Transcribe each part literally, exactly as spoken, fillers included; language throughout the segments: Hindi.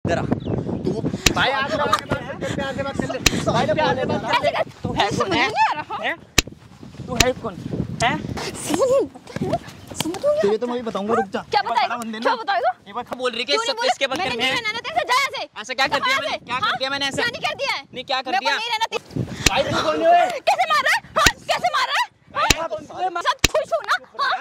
जरा तू भाई आगे बात प्यार से बात कर ले भाई, प्यार से बात कर ले। तू है कौन है? तू है कौन है? तुझे तो मैं भी बताऊंगा, रुक जा। क्या बताएगा? क्या बताएगा? ये बात बोल रही है कि इस सब किसके बात करने हैं? मैंने तेरे से जाया से ऐसा क्या कर दिया मैंने? क्या कर दिया मैंने ऐसा? क्या नहीं कर दिया है? नहीं क्या कर दिया? भाई तू कौन है? कैसे मार रहा है? हां कैसे मार रहा है? सब खुश हो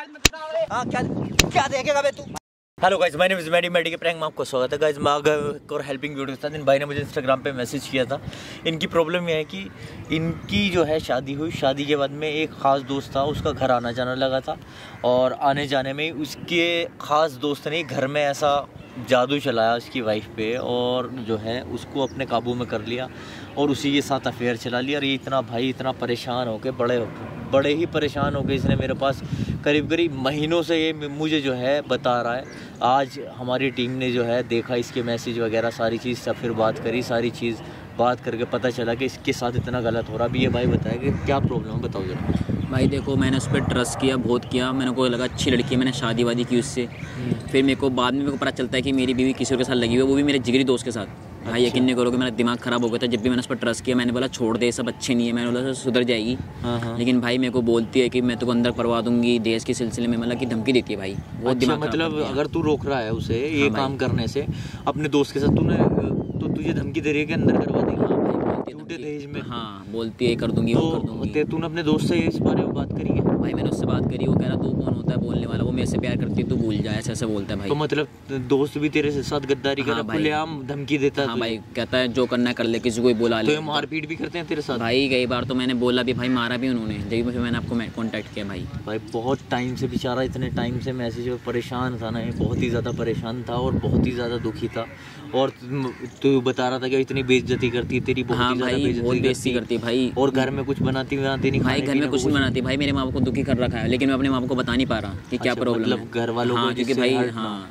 ना? हां क्या क्या देखेगा बे तू? Hello guys, my name is Maddy Maddy के प्रैंक में आपको स्वागत है। गाइस मैं एक और हेल्पिंग वीडियो के साथ इन भाई ने मुझे इंस्टाग्राम पे मैसेज किया था। इनकी प्रॉब्लम ये है कि इनकी जो है शादी हुई, शादी के बाद में एक ख़ास दोस्त था, उसका घर आना जाना लगा था और आने जाने में उसके ख़ास दोस्त ने घर में ऐसा जादू चलाया उसकी वाइफ पे और जो है उसको अपने काबू में कर लिया और उसी के साथ अफेयर चला लिया। और ये इतना भाई इतना परेशान हो के बड़े बड़े ही परेशान हो गए। इसने मेरे पास करीब करीब महीनों से ये मुझे जो है बता रहा है। आज हमारी टीम ने जो है देखा इसके मैसेज वगैरह सारी चीज़, सब फिर बात करी, सारी चीज़ बात करके पता चला कि इसके साथ इतना गलत हो रहा। अभी ये भाई बताया कि क्या प्रॉब्लम है, बताओ जरा। भाई देखो, मैंने उस पर ट्रस्ट किया, बहुत किया, मैंने को लगा अच्छी लड़की है, मैंने शादी वादी की उससे। फिर मेरे को बाद में मेरे को पता चलता है कि मेरी बीवी किसी के साथ लगी हुई है, वो भी मेरे जिगरी दोस्त के साथ। भाई यकीन नहीं करोगे, मेरा दिमाग ख़राब हो गया था जब भी मैंने उस पर ट्रस्ट किया। मैंने बोला छोड़ दे, सब अच्छे नहीं है, मैंने बोला सुधर जाएगी। हाँ हाँ। लेकिन भाई मेरे को बोलती है कि मैं तुझको अंदर करवा दूंगी देश के सिलसिले में, मतलब कि धमकी देती है भाई। बहुत अच्छा, दिमाग मतलब अगर तू रोक रहा है उसे ये हाँ काम करने से अपने दोस्त के साथ, तूने तो तुझे धमकी दे रही है कि अंदर करवा देगी? झूठे दहेज में? हाँ बोलती है कर दूंगी, वो कर दूंगी। तूने अपने दोस्त से इस बारे में बात करी है? भाई मैंने उससे बात करी, वो कह रहा तू कौन होता है बोलने वाला, वो मेरे से प्यार करती है, तू भूल जा, ऐसे ऐसे बोलता है भाई। तो मतलब दोस्त भी तेरे साथ गद्दारी कर रहा है, खुलेआम धमकी देता है? हाँ भाई, कहता है जो करना है कर ले, किसी को भी बुला ले। तो ये मारपीट भी करते हैं तेरे साथ? भाई कई बार तो मैंने बोला भी, भाई मारा भी उन्होंने, जब फिर मैंने आपको कांटेक्ट किया। भाई भाई बहुत टाइम से बेचारा, इतने टाइम से मैसेज और परेशान था ना, ये बहुत ही ज़्यादा परेशान था और बहुत ही ज़्यादा दुखी था। और तू बता रहा था कि इतनी बेइज्जती करती तेरी, बहुत हाँ ही ज़्यादा बेइज्जती बेइज्जती करती है भाई। और घर में कुछ बनाती बनाती नहीं? भाई घर में कुछ नहीं बनाती भाई, मेरे माँ बाप को दुखी कर रखा है, लेकिन मैं अपने माँ बाप को बता नहीं पा रहा कि क्या प्रॉब्लम है। घर वालों को, क्योंकि भाई हाँ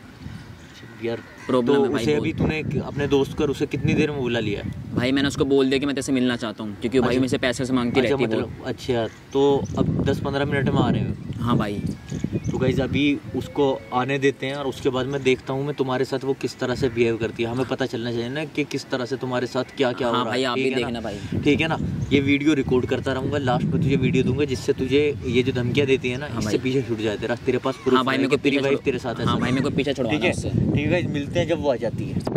यार प्रॉब्लम तो है भाई। उसे अभी तूने अपने दोस्त कर उसे कितनी देर में बुला लिया है? भाई मैंने उसको बोल दिया कि मैं तेरे से मिलना चाहता हूँ, क्योंकि भाई मेरे से पैसे से मांगती रहती है। मतलब अच्छा, तो अब दस पंद्रह मिनट में आ रहे हो? हाँ भाई। तो गाइस अभी उसको आने देते हैं और उसके बाद मैं देखता हूँ मैं तुम्हारे साथ वो किस तरह से बिहेव करती है। हमें पता चलना चाहिए ना कि किस तरह से तुम्हारे साथ क्या क्या हो रहा है। भाई आप भी देखना भाई, ठीक है ना? ये वीडियो रिकॉर्ड करता रहूंगा, लास्ट में तुझे वीडियो दूंगा जिससे तुझे ये जो धमकियां देती है ना, इससे पीछे छूट जाए तेरा, तेरे पास प्रूफ। हाँ भाई मेरे को तेरी वाइफ तेरे साथ है। हाँ भाई मेरे को पीछे छोड़ो। ठीक है ठीक है, मिलते हैं जब वो आ जाती है।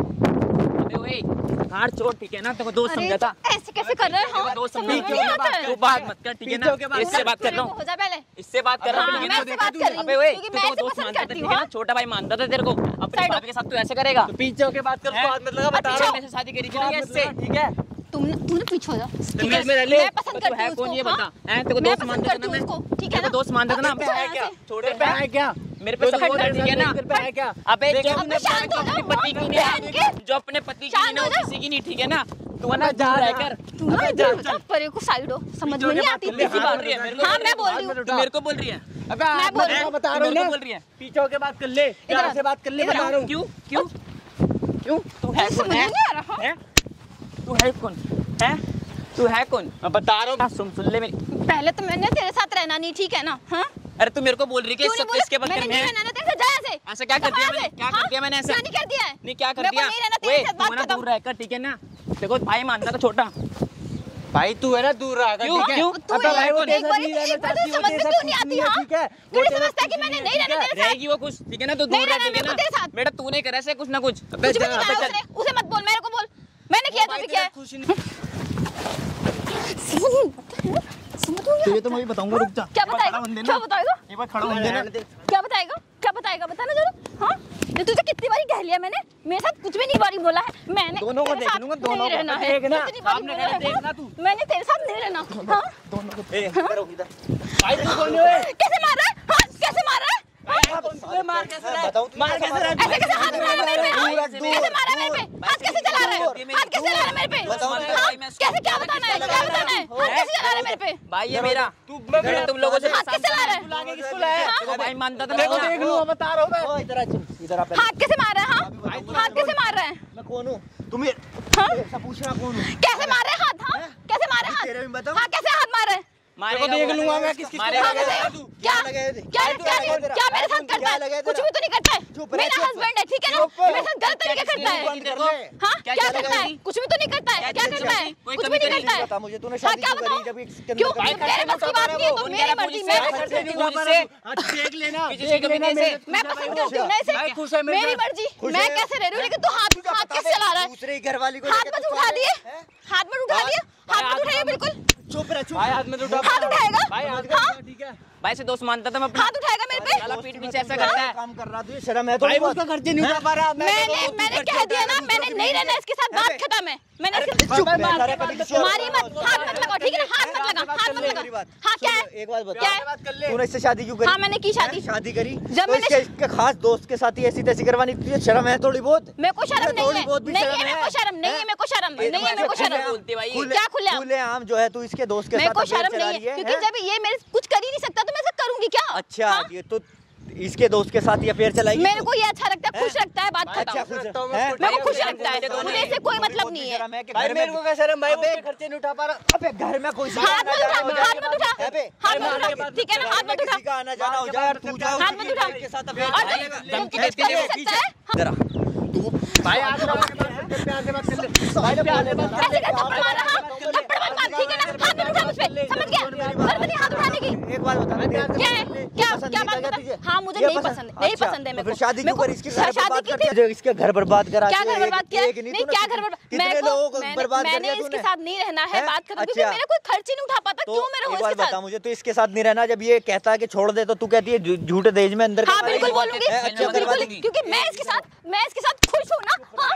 हार छोड़, ठीक है ना? तेरे को दोस्त समझा था, ऐसे कैसे कर रहे हो? दोस्त समझ तू बात मत कर, ठीक है ना? इससे बात कर रहा हूँ, हो जा पहले, इससे बात कर रहा हूँ। मैं इससे बात कर रही हूँ क्योंकि मैं इसे पसंद करती हूँ। छोटा भाई मानता था तेरे को, अपने भाभी के साथ तू ऐसे करेगा? पीछे होके बात कर, हाथ मत लगा, बता रहा हूं। मैं शादी करी थी इससे, ठीक है? तुमने तूने पीछे हो जा, ठीक है? मैं पसंद करती हूँ कौन ये बता? हैं तेरे को दोस्त मानता था मैं, ठीक है ना? दोस्त मानता था ना? है क्या? छोटे पे है क्या? मेरे पे सब है, ठीक है ना? अबे जो अपने पति की नहीं, जो अपने पति की नहीं, किसी की नहीं, ठीक है ना? तू ना जा रहकर, तू ना जा परे को साइड हो, समझ में नहीं आती तेरी बात। हाँ मैं बोल रही हूँ, तू मेरे को बोल रही है? अबे मैं बोल रही हूँ, बता रहा हूँ ना, बोल रही है पीछे होके बात कर ले, प्यार से बात कर ले, बता रहा हूँ। क्यों क्यों क्यों? तू है कौन है? तू है कौन है? तू है कौन? मैं बता रहा हूँ, सुन सुन ले मेरी। पहले तो मैंने तेरे साथ रहना नहीं, ठीक है ना? हाँ अरे तू मेरे को बोल रही है कि इसके बात करने है? मैंने तेरे से जाया से। ऐसा क्या कर दिया मैंने? क्या कर दिया मैंने ऐसा? नहीं कर दिया है। नहीं क्या कर दिया? ओए तू ना दूर रहकर, ठीक है ना? देखो भाई मानता था छोटा भाई, तू है ना दूर रहा कर, ठीक है? क्यों? अबे भाई वो तेरे साथ नहीं रहना चाहती, समझ में क्यों नहीं आती? हां ठीक है, वो समझता है कि मैंने नहीं रहना तेरे साथ। रहेगी वो खुश, ठीक है ना? तू दूर रह, ठीक है ना? बेटा तूने करा ऐसे कुछ ना कुछ। अबे चल, उसे मत बोल, मेरे को बोल। मैंने किया तो भी क्या है? तुझे तो मैं भी बताऊंगा, रुक जा। क्या बताएगा? क्या बताएगा? एक बार खड़ा होने देना। क्या बताएगा? क्या बताएगा? बताना जरा। हाँ ये तुझे कितनी बारी कह लिया मैंने, मेरे साथ कुछ भी नहीं बारी बोला है मैंने। दोनों को देख लूंगा, दोनों को रहना है, देखना, सामने खड़ा देखना तू। मैंने तेरे साथ नहीं रहना। हाँ दोनों को ए इधर इधर। भाई तू कौन है? कैसे मार रहा है? हाँ कैसे मार रहा है? मार कैसे रहा है? मार कैसे रहा है? ऐसे कैसे हाथ मारा मेरे पे? कैसे मारा मेरे पे? हाथ कैसे चला रहा है? हाथ कैसे चला रहा है मेरे पे? कैसे, क्या बताना है? क्या बताना है? हाथ कैसे चला रहा है मेरे पे? भाई ये मेरा, तू तुम लोगों से हाथ कैसे चला रहा है? लागे किसको लाया? भाई मानता था, देखो देख लूं, बता रहा हूं मैं। इधर आ, इधर आ। हाथ कैसे मार रहा है? हाँ हाथ कैसे मार रहा है? मैं कौन हूँ? तुम्हें हाँ ऐसा पूछना कौन हूँ? कैसे मार रहे हाथ? हाँ कैसे मार रहे हाथ? हाँ कैसे हाथ मार रहे? तेरे को देख लूंगा मैं किस किस क्या क्या क्या क्या मेरे साथ करता है? कुछ भी तो नहीं करता है, मेरा हस्बैंड है, ठीक है ना? मेरे साथ गलत तरीके करता है। हाँ क्या करता है? कुछ भी तो नहीं करता है, क्या करता है? कुछ भी नहीं करता है। मुझे तूने हाँ शादी क्या क्यों करी? बताऊँ? जब क्यों? मेरे बस की बात नहीं है तो मेरी मर्जी, मैं पसंद करती हूँ, देख लेना देख लेना मैं पसंद करती हूँ ना इसे, मेरी मर्जी, मैं कैसे रह रही हूँ। लेकिन तू हाथ हाथ कैसे चला रहा है? दूसरे घर वाली को हाथ में उठा दिए, हाथ में उठा दिए, हाथ में उठाइए बिल्कुल। चुप रह, चुप। भाई हाथ में तो उठा, हाथ उठाएगा? भाई हाथ हाँ? ठीक है भाई से दोस्त मानता था मैं अपना। हाथ उठाएगा मेरे पे? साला पीठ पीछे ऐसा करता है। काम कर रहा तू, शर्म है तो भाई उसका खर्चे नहीं उठा पा रहा। मैंने मैंने कह दिया ना, मैंने नहीं रहना इसके साथ, बात खत्म है। मैंने इसके चुप बात बैठ। मारी मत, हाथ मत लगाओ, ठीक है ना? हाथ मत लगा, हाथ मत लगा। हाँ क्या है? एक बात बता, क्या है? तूने इससे शादी क्यों करी? हाँ मैंने की शादी। शादी करी जब तो मैंने इसके, इसके खास दोस्त के साथ ही ऐसी तैसी करवानी, तुझे शर्म है थोड़ी बहुत? मेरे को शर्म नहीं थोड़ी है, बहुत भी नहीं शर्म है मेरे है। को शर्म, नहीं है मेरे को शर्म, नहीं है मेरे को शर्म। बोलती भाई क्या खुले खुले आम जो है तू इसके दोस्त के मेरे साथ को अफेयर शर्म चला नहीं रही है, क्योंकि हैं? जब ये मेरे कुछ कर ही नहीं सकता तो मैं ऐसा करूंगी क्या? अच्छा हाँ? ये तो इसके दोस्त के साथ ये अफेयर चलाएगी मेरे तू? को ये अच्छा लगता है, खुश रखता है, बात अच्छा खत्म। खुश है? मेरे को खुश रखता है, मुझे इससे कोई मतलब नहीं है। भाई मेरे को क्या शर्म, भाई वो उसके खर्चे नहीं उठा पा रहा। अबे घर में कोई हाथ मत उठा, हाथ मत उठा, अबे हाथ मत उठा, ठीक है ना? हाथ मत उठा, किसी का आना जाना हो जाए और तू जा हाथ मत उठा। के साथ अफेयर और चलाएगा। धमकी देती है, सकता है? जरा तू भाई आज प्यार से बात कर ले भाई, प्यार से बात ऐसे का थप्पड़ मारा, हाँ? थप्पड़ मार मार, ठीक है ना? हाथ मत उठा मुझ पे, समझ गया? जरूरत नहीं हाथ उठाने की। एक बात बता, क्या है? क्या क्या बात बता? हाँ मुझे नहीं पसंद, नहीं पसंद है मेरे को। शादी क्यों करी? इसके घर शादी बर्बाद की करती थी। है, इसके घर बर्बाद करा। क्या घर बर्बाद किया? नहीं क्या घर बर्बाद? कितने मेरे लोगों को को बर्बाद कर मैंने दिया इसके तूने? साथ नहीं रहना है, हैं? बात खत्म, क्योंकि अच्छा। मेरा कोई खर्च ही नहीं उठा पाता, तो क्यों मैं रहूं एक बात इसके बता साथ? मुझे, तो इसके साथ नहीं रहना। जब ये कहता है कि छोड़ दे तो तू कहती है झू- झूठे दहेज में अंदर हाँ करवा बिल्कुल देगी। बोलूंगी, हैं? अच्छा करवा बिल्कुल, देगी। क्योंकि मैं इसके साथ मैं इसके साथ खुश हूँ ना। हाँ?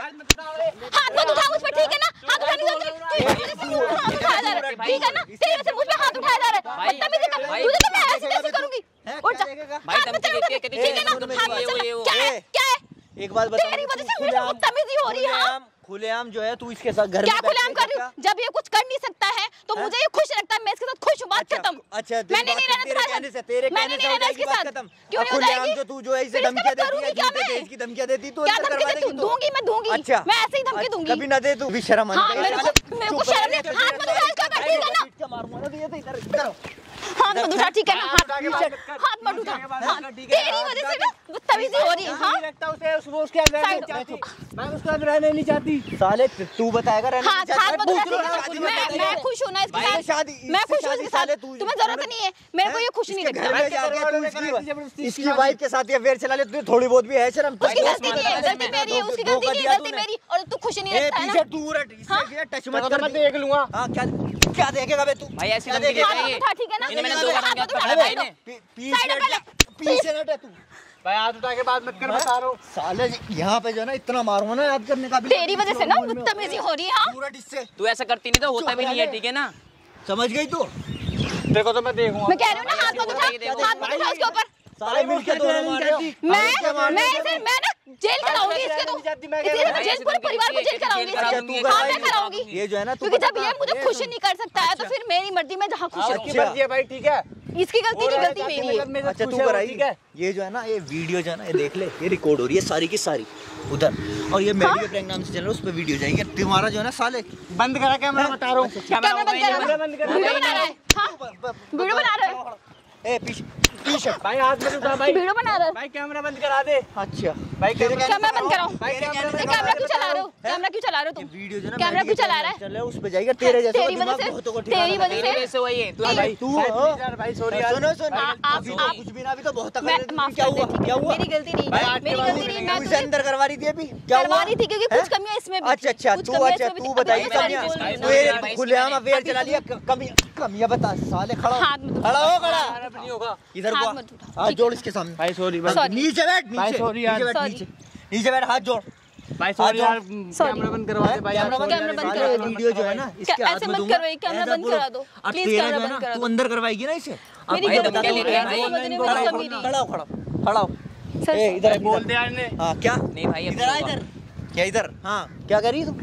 हाथ मत उठा मुझ पे, ठीक है ना? हाथ उठाने की जरूरत नहीं। तेरी वजह से मुझ पे हाथ उठाया जा रहा है, ठीक है ना? तेरी वजह से मुझ पे हाथ उठाया जा रहा है, बदतमीजी कर, तुझे तो मैं ऐसे कैसे करूंगी? उठ जा, भाई हाथ मत धमकी देती है, चला, कहती ठीक है ना? है, हाथ मत ये वो, चला, ये वो। क्या है? क्या है? एक बात बता, तेरी वजह से मुझे बदतमीजी हो रही है। हाँ? खुलेआम जो है तू इसके साथ घर क्या में खुलेआम बैठ कर के रही हूँ? क्या? जब ये कुछ कर नहीं सकता है तो मुझे ये खुश रखता है, मैं इसके साथ खुश हूँ, बात अच्छा, खत्म। अच्छा तेरी मैंने बात नहीं रहना तेरे तुम्हारे कहने साथ, से तेरे मैंने कहने नहीं से हो रहना जाएगी इसके बात साथ। खत्म। क्यों अब नहीं हो खुलेआम जाएगी? जो तू जो है इसे फिर इसके धमकियां बाद देती है, करूंगी क्या झूठे मैं? दहेज की धमकियां देती तू क्या अंदर धमकी करवा देती हूँ? देगी तू। दूंगी, मैं दूंगी, अच्छा मैं ऐसे ही धमकी दूंगी। कभी ना दे तू भी शर्म आनी हाँ चाहिए। मेरे को मेरे को चुप शर्म रह, नहीं, हाथ मत उठा इसका, ठीक है ना? पीट के मारूंगा ना तो ये तो इधर इधर हाथ मत उठा, ठीक है ना? हाथ हाथ मत उठा, हाँ, तेरी वजह से ना बदतमीजी हो रही है। हाँ लगता उसे उसको उसके साथ रहना नहीं चाहती, मैं उसके साथ रहना नहीं चाहती। साले तू बताएगा रहने हाथ नहीं हाथ चाहता। मत उठा, पूछ लो ना, ठीक है? मैं मैं खुश हूँ ना इसके भाई, साथ, शादी- मैं इससे खुश हूँ शादी इसके साले साथ, तू- तुम्हें जरूरत नहीं है, मेरे को ये खुश नहीं इसके घर लगता। में जाके तू इसकी इसकी वाइफ के साथ ये अफेयर चला ले, तुझे थोड़ी बहुत भी है शर्म? उसकी गलती नहीं है, गलती मेरी है, उसकी गलती नहीं है, गलती मेरी, और तू खुश नहीं ए रहता है पीछे ना? दूर हट, हाँ? इससे टच मैं मत तो कर। मैं देख लूंगा। हां क्या क्या देखेगा बे तू? भाई ऐसी क्या धमकी देखेगा? देता है हाथ ये। उठा, ठीक है ना? इन्हें मैंने हाथ दो बार उठा, क्या हाथ पकड़ा उठा, भाई ने। पी- पीछे साइड में हट, पीछे हट तू। भाई हाथ उठा के बात मत कर, बता रहा हूँ। साले यहाँ पे जो है ना इतना मारूंगा ना, याद करने का भी तेरी वजह से ना बदतमीजी हो रही है। हाँ? दूर हट इससे। तू ऐसा करती नहीं तो होता भी नहीं है, ठीक है ना? समझ गई तू? देखो तो मैं देखूंगा। मैं कह रही हूँ ना, हाथ मत उठा, हाथ मत उठा उसके ऊपर। साले मिलके दोनों मार रहे हो। मैं मैं इसे मैं ना जेल कराऊंगी इसके, तो इसलिए मैं जेल पूरे परिवार को जेल कराऊंगी इसके। हाँ मैं कराऊंगी, ये जो है ना तू क्योंकि जब ये मुझे खुश नहीं कर सकता है तो फिर मेरी मर्जी में जहाँ खुश आपकी रहूँ। मर्जी है भाई, ठीक है? इसकी गलती नहीं, गलती मेरी है। मेरे साथ अच्छा खुश तू है वो, कराई ठीक है? ये जो है ना, ये वीडियो जो है ना, ये देख ले, ये रिकॉर्ड हो रही है सारी की सारी उधर, और ये मेडिकल प्रैंक नाम से चैनल, उस पे वीडियो जाएगी। तुम्हारा जो है ना साले बंद करा क्या, मैं बता रहा हूँ। कैमरा बंद करा, कैमरा बंद करा। वीडियो बना रहा है। हाँ वीडियो बना रहा है, ए पीछे पीछे भाई हाथ मत उठा भाई। वीडियो बना रहा है। भाई कैमरा बंद करा दे। अच्छा भाई कैमरा कैमरा बंद कराओ। भाई कैमरा बंद कैमरा क्यों चला रहे हो? कैमरा क्यों चला रहे हो तुम? वीडियो जो है ना कैमरा क्यों चला रहा है? चल उस पे जाएगा तेरे जैसे तेरी वजह से, तेरी वजह तेरी से वजह से वही है। तू भाई तू भाई हो। please यार, भाई सॉरी यार। सुनो सुनो आ- आप- अभी आप- तो कुछ भी ना, अभी तो बहुत मैं तकलीफ। माफ क्या कर दे, हुआ? ठीक है? क्या हुआ? मेरी गलती नहीं भाई, है, आज मेरी के बाद गलती नहीं। मैं तू इसे तुझे अंदर करवा रही थी अभी? क्या करवा हुआ? रही थी क्योंकि कुछ कमियां इसमें भी अच्छा अच्छा कुछ तू कमियां अच्छा इसमें भी तू थी। बताइए अभी मैं कमियां। बोल रही हूँ तू ना। ये खुलेआम अफेयर चला लिया, कमियां कमियां बता साले। खड़ा हाथ मत हो, उठा। खड़ा हो, खड़ा नहीं होगा। इधर हाथ हुआ, मत उठा, हाथ ठीक जोड़ इसके सामने। भाई सॉरी भाई। Sorry. नीचे बैठ, भाई, नीचे sorry यार। नीचे बैठ, Sorry. नीचे नीचे बैठ, हाथ जोड़। भाई सॉरी आ यार, Sorry. कैमरा बंद करवा दे भाई। कैमरा यार, कैमरा sorry बंद यार, करा ये दो। वीडियो जो है ना इसके ऐसे हाथ में मत दूंगा। करवाइए, कैमरा ऐसा बंद बोलो। करा दो। अब Please तेरा कैमरा जो है बंद ना, करा तू दो। अंदर करवाएगी ना इसे। अब मेरी ये गलती बता नहीं दो, है, खड़ा मेरी हो, गलती नहीं, खड़ा मेरी हो, कमी नहीं। खड़ा हो, खड़ा हो, खड़ा हो। सर, ए, इधर बोल दे यार ने। हाँ क्या? नहीं भाई, अब इधर आ, होगा। इधर क्या? इधर हाँ क्या कर रही है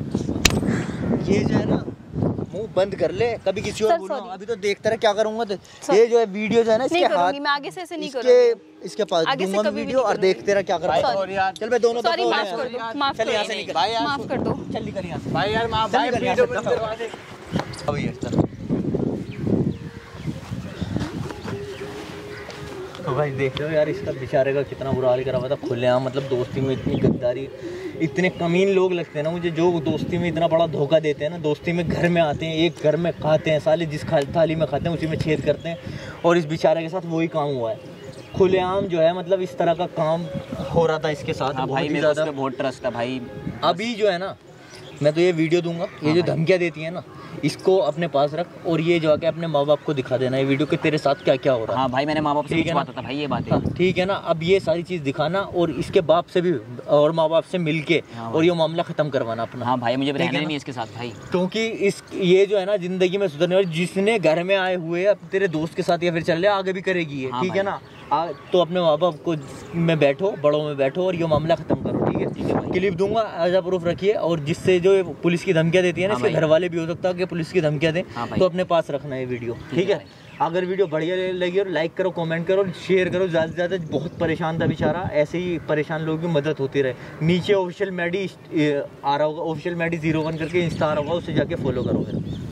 तू? ये जो है ना, मुंह बंद कर ले, कभी किसी और सर, बोलना। sorry. अभी तो देखते रहे क्या करूंगा। तो सर, ये जो है वीडियो जो है ना, इसके नहीं हाथ करूंगी मैं, आगे से ऐसे नहीं इसके करूंगी। इसके पास आगे से दूंगा मैं कभी भी वीडियो नहीं और करूंगी। देखते रहे क्या कर भाई रहा है। सॉरी यार। चल मैं दोनों सॉरी, तरफ माफ हो कर गया। दो, माफ चल कर यहाँ से दो, निकल। भाई यार, माफ कर दो। चल निकल यहाँ से। भाई यार माफ, चल भाई निकल यहाँ वीडियो से, बंद चल। करवा दे। अब ये चल। तो भाई देख लो यार, इसका बेचारे का कितना बुरा हाल करा हुआ था खुलेआम, मतलब दोस्ती में इतनी गद्दारी। इतने कमीन लोग लगते हैं ना मुझे, जो दोस्ती में इतना बड़ा धोखा देते हैं ना। दोस्ती में घर में आते हैं, एक घर में खाते हैं, साले जिस थाली में खाते हैं उसी में छेद करते हैं, और इस बेचारे के साथ वही काम हुआ है खुलेआम जो है। मतलब इस तरह का काम हो रहा था इसके साथ। हाँ भाई, मेरे को बहुत ट्रस्ट है भाई। अभी जो है ना, मैं तो ये वीडियो दूंगा, ये हाँ जो धमकियाँ देती है ना, इसको अपने पास रख, और ये जो आके अपने माँ बाप को दिखा देना ये वीडियो के तेरे साथ क्या क्या हो रहा है। हाँ भाई, मैंने माँ बाप से ठीक है ना? पूछा था भाई ये बात है। हाँ, ठीक है ना। अब ये सारी चीज़ दिखाना, और इसके बाप से भी और माँ बाप से मिलके हाँ और ये मामला ख़त्म करवाना अपना। हाँ भाई, मुझे ठीक है रहना ना? नहीं इसके साथ भाई, क्योंकि इस ये जो है ना ज़िंदगी में सुधरने वाली, जिसने घर में आए हुए अब तेरे दोस्त के साथ या फिर चल रहे आगे भी करेगी ये। हाँ ठीक है ना। आ, तो अपने माँ बाप को में बैठो, बड़ों में बैठो, और ये मामला ख़त्म करो। ठीक है, ठीक है भाई। क्लिप दूंगा, एज प्रूफ रखिए। और जिससे जो पुलिस की धमकियाँ देती है ना, हाँ इसके भाई। घर वाले भी हो सकता है कि पुलिस की धमकियाँ दें, हाँ भाई। तो अपने पास रखना है वीडियो। ठीक है, अगर वीडियो बढ़िया लगी और लाइक करो, कमेंट करो, शेयर करो ज़्यादा से ज़्यादा। बहुत परेशान था बेचारा, ऐसे ही परेशान लोगों की मदद होती रहे। नीचे ऑफिशियल मैडी आ रहा होगा, ऑफिशियल मैडी जीरो वन करके इंस्टा आ रहा होगा, उससे जाके फॉलो करो फिर।